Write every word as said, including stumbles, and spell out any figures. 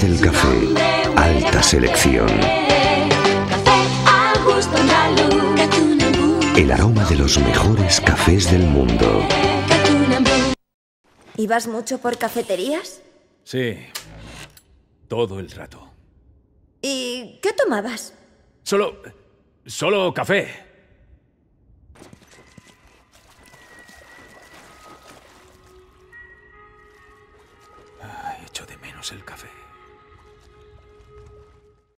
del café, alta selección. El aroma de los mejores cafés del mundo. ¿Y vas mucho por cafeterías? Sí, todo el rato. ¿Y qué tomabas? Solo... solo café. Ay, echo de menos el café.